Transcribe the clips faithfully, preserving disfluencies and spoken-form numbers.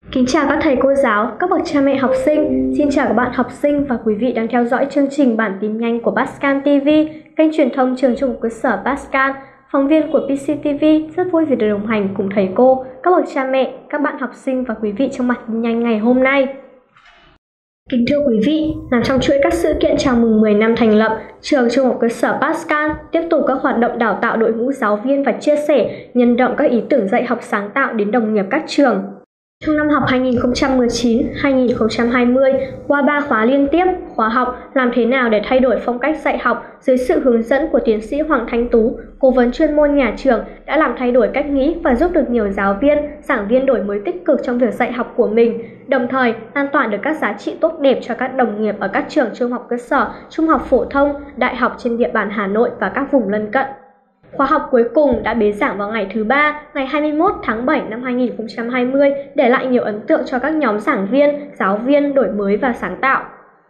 Kính chào các thầy cô giáo, các bậc cha mẹ học sinh. Xin chào các bạn học sinh và quý vị đang theo dõi chương trình bản tin nhanh của Pascal ti vi, kênh truyền thông trường trung học cơ sở Pascal. Phóng viên của pê xê ti vi rất vui vì được đồng hành cùng thầy cô, các bậc cha mẹ, các bạn học sinh và quý vị trong bản tin nhanh ngày hôm nay. Kính thưa quý vị, nằm trong chuỗi các sự kiện chào mừng mười năm thành lập, trường trung học cơ sở Pascal tiếp tục các hoạt động đào tạo đội ngũ giáo viên và chia sẻ, nhân rộng các ý tưởng dạy học sáng tạo đến đồng nghiệp các trường. Trong năm học hai nghìn không trăm mười chín hai nghìn không trăm hai mươi, qua ba khóa liên tiếp, khóa học làm thế nào để thay đổi phong cách dạy học dưới sự hướng dẫn của tiến sĩ Hoàng Thanh Tú, cố vấn chuyên môn nhà trường đã làm thay đổi cách nghĩ và giúp được nhiều giáo viên, giảng viên đổi mới tích cực trong việc dạy học của mình, đồng thời lan tỏa được các giá trị tốt đẹp cho các đồng nghiệp ở các trường trung học cơ sở, trung học phổ thông, đại học trên địa bàn Hà Nội và các vùng lân cận. Khóa học cuối cùng đã bế giảng vào ngày thứ ba, ngày hai mươi mốt tháng bảy năm hai nghìn không trăm hai mươi, để lại nhiều ấn tượng cho các nhóm giảng viên, giáo viên đổi mới và sáng tạo.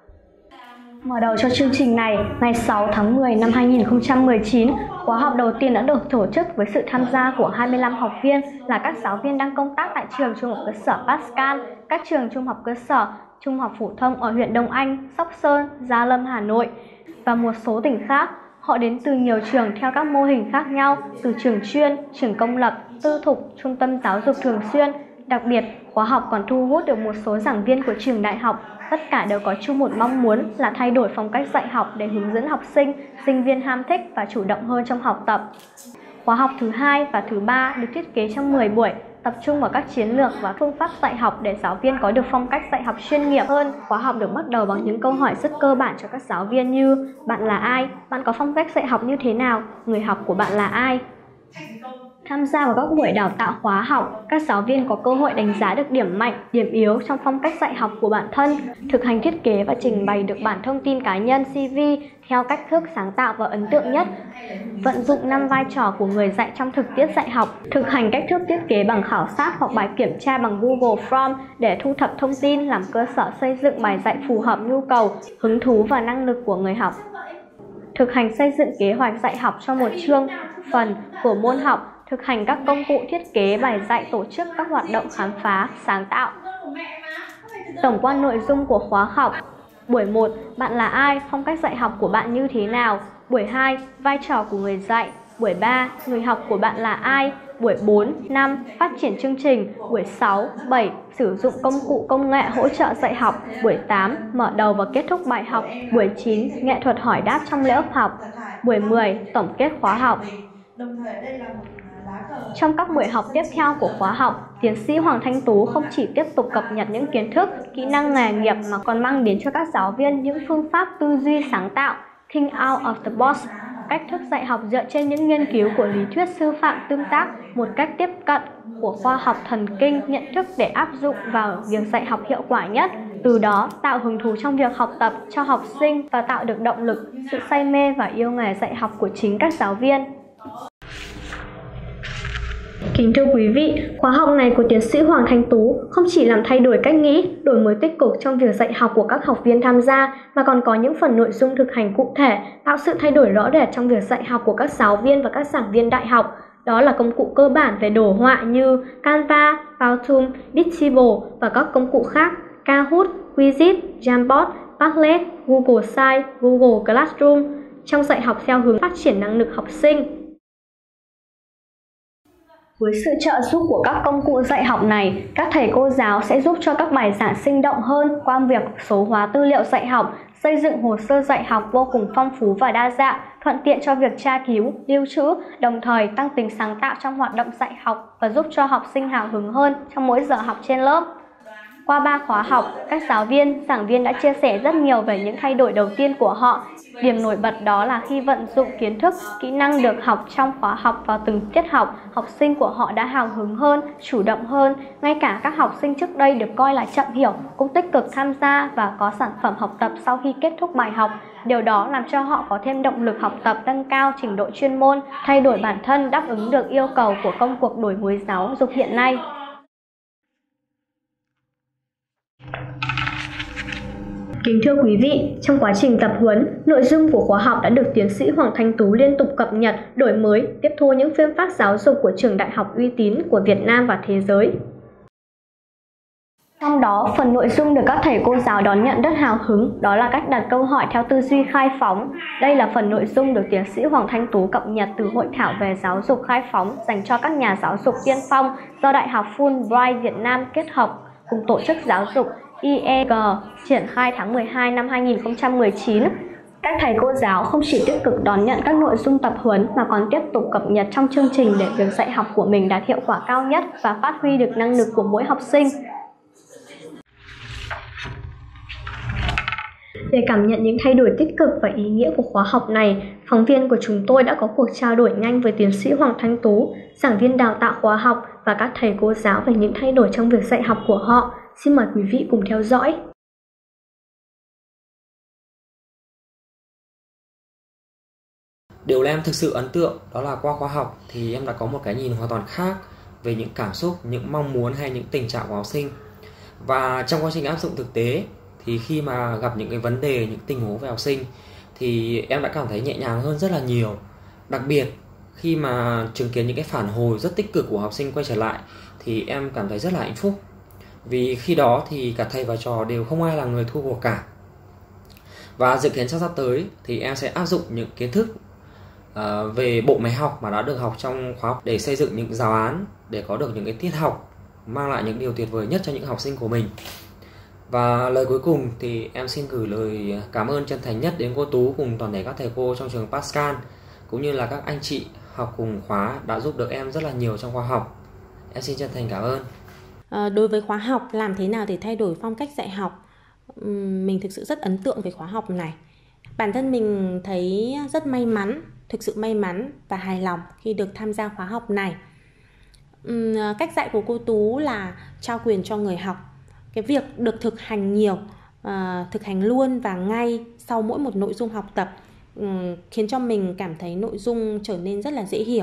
Mở đầu cho chương trình này, ngày sáu tháng mười năm hai nghìn không trăm mười chín, khóa học đầu tiên đã được tổ chức với sự tham gia của hai mươi lăm học viên là các giáo viên đang công tác tại trường trung học cơ sở Pascal, các trường trung học cơ sở, trung học phổ thông ở huyện Đông Anh, Sóc Sơn, Gia Lâm, Hà Nội và một số tỉnh khác. Họ đến từ nhiều trường theo các mô hình khác nhau, từ trường chuyên, trường công lập, tư thục, trung tâm giáo dục thường xuyên. Đặc biệt, khóa học còn thu hút được một số giảng viên của trường đại học. Tất cả đều có chung một mong muốn là thay đổi phong cách dạy học để hướng dẫn học sinh, sinh viên ham thích và chủ động hơn trong học tập. Khóa học thứ hai và thứ ba được thiết kế trong mười buổi, tập trung vào các chiến lược và phương pháp dạy học để giáo viên có được phong cách dạy học chuyên nghiệp hơn. Khóa học được bắt đầu bằng những câu hỏi rất cơ bản cho các giáo viên như: bạn là ai? Bạn có phong cách dạy học như thế nào? Người học của bạn là ai? Tham gia vào các buổi đào tạo khóa học, các giáo viên có cơ hội đánh giá được điểm mạnh, điểm yếu trong phong cách dạy học của bản thân, thực hành thiết kế và trình bày được bản thông tin cá nhân xê vê theo cách thức sáng tạo và ấn tượng nhất, vận dụng năm vai trò của người dạy trong thực tiễn dạy học, thực hành cách thức thiết kế bằng khảo sát hoặc bài kiểm tra bằng Google Form để thu thập thông tin làm cơ sở xây dựng bài dạy phù hợp nhu cầu, hứng thú và năng lực của người học. Thực hành xây dựng kế hoạch dạy học cho một chương, phần của môn học, thực hành các công cụ thiết kế bài dạy, tổ chức các hoạt động khám phá, sáng tạo. Tổng quan nội dung của khóa học: buổi một, bạn là ai? Phong cách dạy học của bạn như thế nào? Buổi hai, vai trò của người dạy. Buổi ba, người học của bạn là ai? Buổi bốn, năm, phát triển chương trình. Buổi sáu, bảy, sử dụng công cụ công nghệ hỗ trợ dạy học. Buổi tám, mở đầu và kết thúc bài học. Buổi chín, nghệ thuật hỏi đáp trong lớp học. Buổi mười, tổng kết khóa học. Trong các buổi học tiếp theo của khóa học, tiến sĩ Hoàng Thanh Tú không chỉ tiếp tục cập nhật những kiến thức, kỹ năng nghề nghiệp mà còn mang đến cho các giáo viên những phương pháp tư duy sáng tạo, think out of the box, cách thức dạy học dựa trên những nghiên cứu của lý thuyết sư phạm tương tác, một cách tiếp cận của khoa học thần kinh nhận thức để áp dụng vào việc dạy học hiệu quả nhất, từ đó tạo hứng thú trong việc học tập cho học sinh và tạo được động lực, sự say mê và yêu nghề dạy học của chính các giáo viên. Kính thưa quý vị, khóa học này của tiến sĩ Hoàng Thanh Tú không chỉ làm thay đổi cách nghĩ, đổi mới tích cực trong việc dạy học của các học viên tham gia, mà còn có những phần nội dung thực hành cụ thể, tạo sự thay đổi rõ rệt trong việc dạy học của các giáo viên và các giảng viên đại học. Đó là công cụ cơ bản về đồ họa như Canva, Powtoon, Teachable và các công cụ khác, Kahoot, Quizlet, Jamboard, Padlet, Google Sites, Google Classroom trong dạy học theo hướng phát triển năng lực học sinh. Với sự trợ giúp của các công cụ dạy học này, các thầy cô giáo sẽ giúp cho các bài giảng sinh động hơn qua việc số hóa tư liệu dạy học, xây dựng hồ sơ dạy học vô cùng phong phú và đa dạng, thuận tiện cho việc tra cứu, lưu trữ, đồng thời tăng tính sáng tạo trong hoạt động dạy học và giúp cho học sinh hào hứng hơn trong mỗi giờ học trên lớp. Qua ba khóa học, các giáo viên, giảng viên đã chia sẻ rất nhiều về những thay đổi đầu tiên của họ. Điểm nổi bật đó là khi vận dụng kiến thức, kỹ năng được học trong khóa học vào từng tiết học, học sinh của họ đã hào hứng hơn, chủ động hơn. Ngay cả các học sinh trước đây được coi là chậm hiểu cũng tích cực tham gia và có sản phẩm học tập sau khi kết thúc bài học. Điều đó làm cho họ có thêm động lực học tập, nâng cao trình độ chuyên môn, thay đổi bản thân đáp ứng được yêu cầu của công cuộc đổi mới giáo dục hiện nay. Kính thưa quý vị, trong quá trình tập huấn, nội dung của khóa học đã được tiến sĩ Hoàng Thanh Tú liên tục cập nhật, đổi mới, tiếp thu những phương pháp giáo dục của trường đại học uy tín của Việt Nam và thế giới. Trong đó, phần nội dung được các thầy cô giáo đón nhận rất hào hứng, đó là cách đặt câu hỏi theo tư duy khai phóng. Đây là phần nội dung được tiến sĩ Hoàng Thanh Tú cập nhật từ hội thảo về giáo dục khai phóng dành cho các nhà giáo dục tiên phong do Đại học Fulbright Việt Nam kết hợp cùng Tổ chức Giáo dục i e giê triển khai tháng mười hai năm hai nghìn không trăm mười chín. Các thầy cô giáo không chỉ tích cực đón nhận các nội dung tập huấn mà còn tiếp tục cập nhật trong chương trình để việc dạy học của mình đạt hiệu quả cao nhất và phát huy được năng lực của mỗi học sinh. Để cảm nhận những thay đổi tích cực và ý nghĩa của khóa học này, phóng viên của chúng tôi đã có cuộc trao đổi nhanh với tiến sĩ Hoàng Thanh Tú, giảng viên đào tạo khóa học và các thầy cô giáo về những thay đổi trong việc dạy học của họ. Xin mời quý vị cùng theo dõi. Điều em thực sự ấn tượng đó là qua khóa học thì em đã có một cái nhìn hoàn toàn khác về những cảm xúc, những mong muốn hay những tình trạng của học sinh. Và trong quá trình áp dụng thực tế thì khi mà gặp những cái vấn đề, những tình huống về học sinh thì em đã cảm thấy nhẹ nhàng hơn rất là nhiều. Đặc biệt khi mà chứng kiến những cái phản hồi rất tích cực của học sinh quay trở lại thì em cảm thấy rất là hạnh phúc. Vì khi đó thì cả thầy và trò đều không ai là người thua cuộc cả. Và dự kiến trong sắp tới thì em sẽ áp dụng những kiến thức uh, về bộ máy học mà đã được học trong khóa học để xây dựng những giáo án, để có được những cái tiết học mang lại những điều tuyệt vời nhất cho những học sinh của mình. Và lời cuối cùng thì em xin gửi lời cảm ơn chân thành nhất đến cô Tú cùng toàn thể các thầy cô trong trường Pascal, cũng như là các anh chị học cùng khóa đã giúp được em rất là nhiều trong khóa học. Em xin chân thành cảm ơn. À, đối với khóa học làm thế nào để thay đổi phong cách dạy học, mình thực sự rất ấn tượng với khóa học này. Bản thân mình thấy rất may mắn, thực sự may mắn và hài lòng khi được tham gia khóa học này. Cách dạy của cô Tú là trao quyền cho người học. Cái việc được thực hành nhiều, uh, thực hành luôn và ngay sau mỗi một nội dung học tập um, khiến cho mình cảm thấy nội dung trở nên rất là dễ hiểu.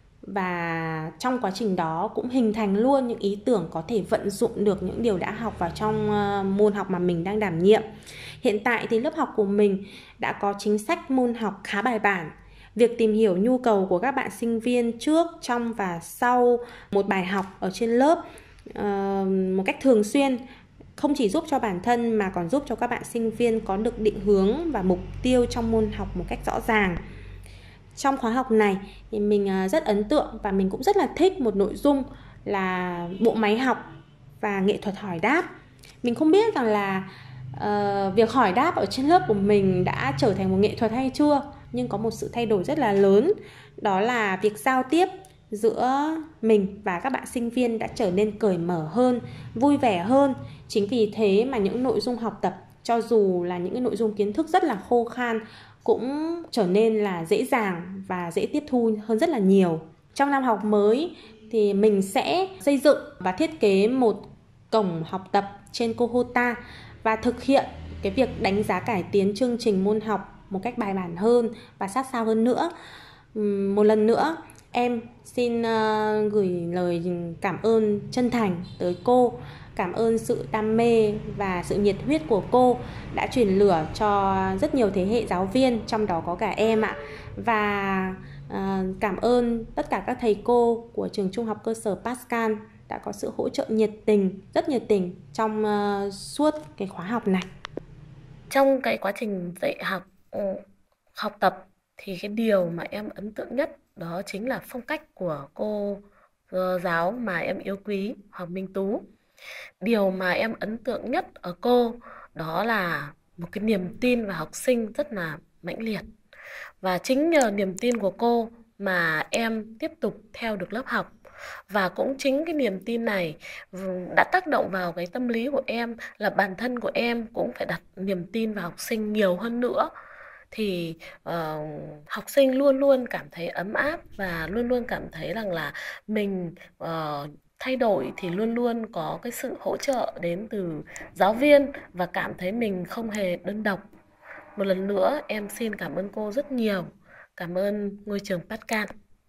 Và trong quá trình đó cũng hình thành luôn những ý tưởng có thể vận dụng được những điều đã học vào trong uh, môn học mà mình đang đảm nhiệm. Hiện tại thì lớp học của mình đã có chính sách môn học khá bài bản. Việc tìm hiểu nhu cầu của các bạn sinh viên trước, trong và sau một bài học ở trên lớp uh, một cách thường xuyên không chỉ giúp cho bản thân mà còn giúp cho các bạn sinh viên có được định hướng và mục tiêu trong môn học một cách rõ ràng. Trong khóa học này thì mình rất ấn tượng và mình cũng rất là thích một nội dung là bộ máy học và nghệ thuật hỏi đáp. Mình không biết rằng là uh, việc hỏi đáp ở trên lớp của mình đã trở thành một nghệ thuật hay chưa, nhưng có một sự thay đổi rất là lớn, đó là việc giao tiếp giữa mình và các bạn sinh viên đã trở nên cởi mở hơn, vui vẻ hơn. Chính vì thế mà những nội dung học tập, cho dù là những cái nội dung kiến thức rất là khô khan, cũng trở nên là dễ dàng và dễ tiếp thu hơn rất là nhiều. Trong năm học mới thì mình sẽ xây dựng và thiết kế một cổng học tập trên Kohota và thực hiện cái việc đánh giá cải tiến chương trình môn học một cách bài bản hơn và sát sao hơn nữa. Một lần nữa, em xin uh, gửi lời cảm ơn chân thành tới cô. Cảm ơn sự đam mê và sự nhiệt huyết của cô đã truyền lửa cho rất nhiều thế hệ giáo viên, trong đó có cả em ạ. Và uh, cảm ơn tất cả các thầy cô của trường trung học cơ sở Pascal đã có sự hỗ trợ nhiệt tình, rất nhiệt tình trong uh, suốt cái khóa học này. Trong cái quá trình dạy học, học tập thì cái điều mà em ấn tượng nhất đó chính là phong cách của cô giáo mà em yêu quý, Hoàng Minh Tú. Điều mà em ấn tượng nhất ở cô đó là một cái niềm tin vào học sinh rất là mãnh liệt. Và chính nhờ niềm tin của cô mà em tiếp tục theo được lớp học. Và cũng chính cái niềm tin này đã tác động vào cái tâm lý của em, là bản thân của em cũng phải đặt niềm tin vào học sinh nhiều hơn nữa. Thì uh, học sinh luôn luôn cảm thấy ấm áp và luôn luôn cảm thấy rằng là mình uh, thay đổi thì luôn luôn có cái sự hỗ trợ đến từ giáo viên và cảm thấy mình không hề đơn độc. Một lần nữa em xin cảm ơn cô rất nhiều. Cảm ơn ngôi trường Pascal.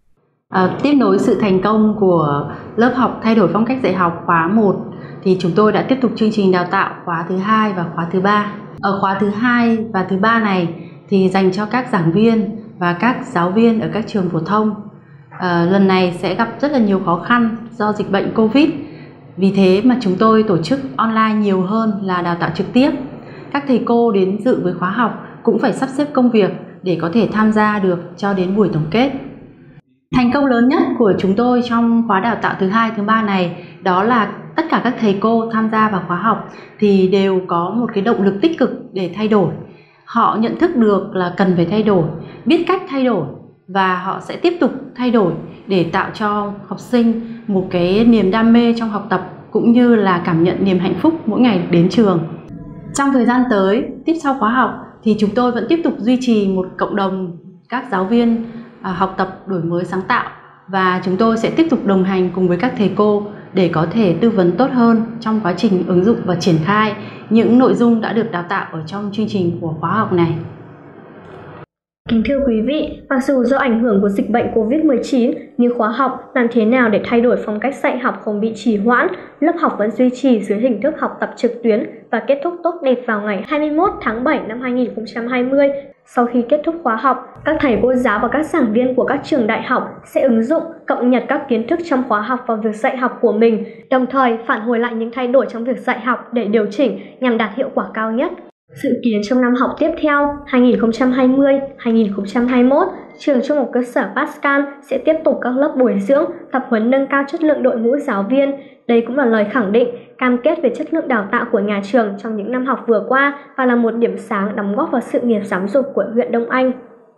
À, tiếp nối sự thành công của lớp học thay đổi phong cách dạy học khóa một thì chúng tôi đã tiếp tục chương trình đào tạo khóa thứ hai và khóa thứ ba. Ở khóa thứ hai và thứ ba này thì dành cho các giảng viên và các giáo viên ở các trường phổ thông. À, lần này sẽ gặp rất là nhiều khó khăn do dịch bệnh Covid Vì thế mà chúng tôi tổ chức online nhiều hơn là đào tạo trực tiếp. Các thầy cô đến dự với khóa học cũng phải sắp xếp công việc để có thể tham gia được cho đến buổi tổng kết. Thành công lớn nhất của chúng tôi trong khóa đào tạo thứ hai, thứ ba này đó là tất cả các thầy cô tham gia vào khóa học thì đều có một cái động lực tích cực để thay đổi. Họ nhận thức được là cần phải thay đổi, biết cách thay đổi và họ sẽ tiếp tục thay đổi để tạo cho học sinh một cái niềm đam mê trong học tập cũng như là cảm nhận niềm hạnh phúc mỗi ngày đến trường. Trong thời gian tới, tiếp sau khóa học thì chúng tôi vẫn tiếp tục duy trì một cộng đồng các giáo viên à, học tập đổi mới sáng tạo và chúng tôi sẽ tiếp tục đồng hành cùng với các thầy cô để có thể tư vấn tốt hơn trong quá trình ứng dụng và triển khai những nội dung đã được đào tạo ở trong chương trình của khóa học này. Kính thưa quý vị, mặc dù do ảnh hưởng của dịch bệnh covid mười chín, nhưng khóa học làm thế nào để thay đổi phong cách dạy học không bị trì hoãn, lớp học vẫn duy trì dưới hình thức học tập trực tuyến và kết thúc tốt đẹp vào ngày hai mươi mốt tháng bảy năm hai nghìn không trăm hai mươi. Sau khi kết thúc khóa học, các thầy cô giáo và các giảng viên của các trường đại học sẽ ứng dụng, cập nhật các kiến thức trong khóa học vào việc dạy học của mình, đồng thời phản hồi lại những thay đổi trong việc dạy học để điều chỉnh nhằm đạt hiệu quả cao nhất. Dự kiến trong năm học tiếp theo hai nghìn không trăm hai mươi đến hai nghìn không trăm hai mươi mốt, trường Trung học cơ sở Pascal sẽ tiếp tục các lớp bồi dưỡng, tập huấn nâng cao chất lượng đội ngũ giáo viên. Đây cũng là lời khẳng định, cam kết về chất lượng đào tạo của nhà trường trong những năm học vừa qua và là một điểm sáng đóng góp vào sự nghiệp giáo dục của huyện Đông Anh.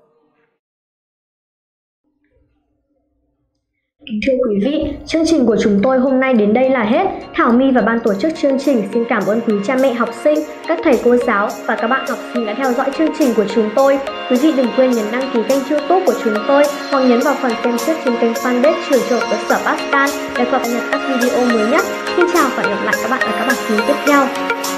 Kính thưa quý vị, chương trình của chúng tôi hôm nay đến đây là hết. Thảo My và ban tổ chức chương trình xin cảm ơn quý cha mẹ học sinh, các thầy cô giáo và các bạn học sinh đã theo dõi chương trình của chúng tôi. Quý vị đừng quên nhấn đăng ký kênh YouTube của chúng tôi hoặc nhấn vào phần xem trước trên kênh fanpage trường Trung học cơ sở Pascal để cập nhật các video mới nhất. Xin chào và hẹn gặp lại các bạn ở các bản tin tiếp theo.